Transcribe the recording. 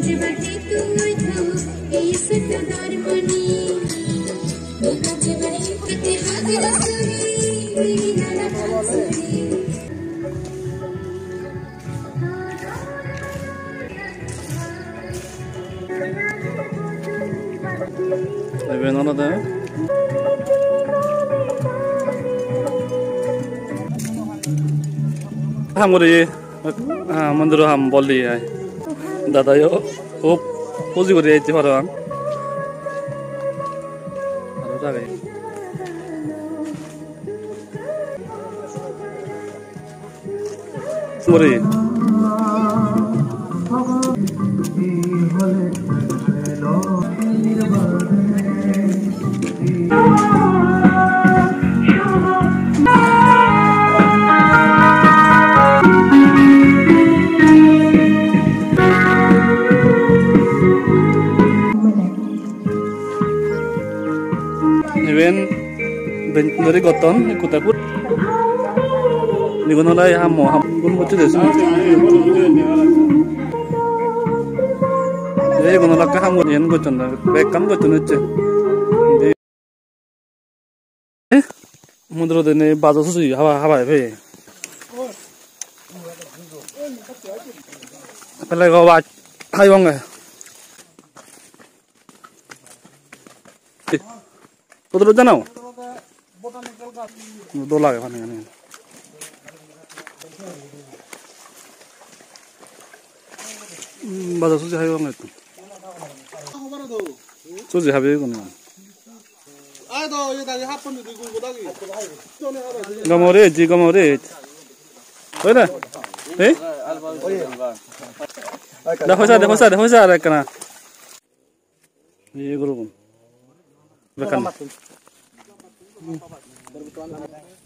Ven ono deh. Ham gori, mandiru ham bolli ya. Dada yo, puji gori aja orang. Aduh lagi. Gori. Even dari koton ikut takut. Ni kono lai ham gun mucu desu. Jadi kono lak ham gun yen koton da bekam koton ucce. Mundro dene bazo susu hawa be. Pelai ko wa hai wong e. Udah janau, dolar ya kan ini. Baca suci hayu banget. Suci hayu kan. Gamore, ji gamore. Mana? Dah hosa kena. Ini guru. Bekan.